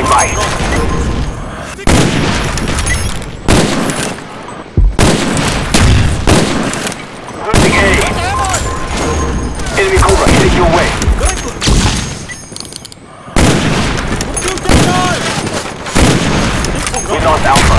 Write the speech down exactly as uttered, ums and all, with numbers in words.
standing by. Losing A. Enemy Cobra heading your way. We lost Alpha.